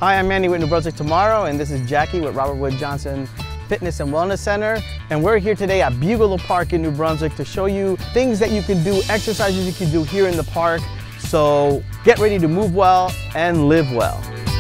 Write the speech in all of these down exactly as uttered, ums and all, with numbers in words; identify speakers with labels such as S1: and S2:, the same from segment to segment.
S1: Hi, I'm Manny with New Brunswick Tomorrow, and this is Jackie with Robert Wood Johnson Fitness and Wellness Center. And we're here today at Buccleuch Park in New Brunswick to show you things that you can do, exercises you can do here in the park. So get ready to move well and live well.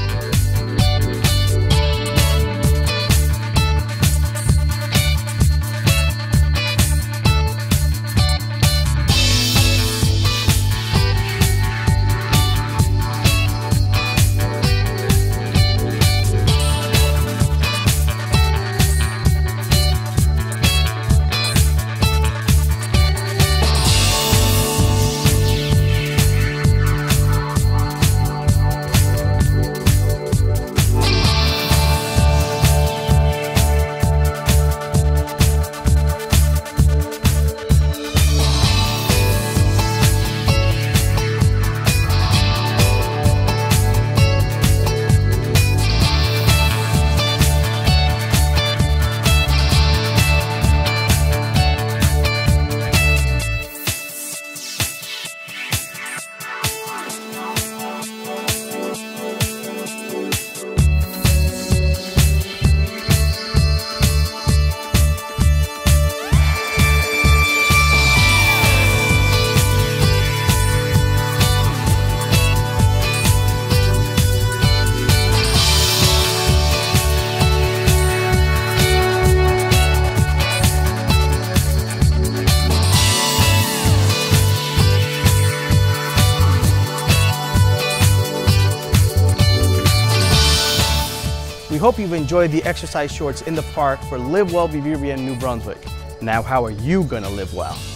S1: We hope you've enjoyed the exercise shorts in the park for Live Well, Vivir in New Brunswick. Now, how are you gonna live well?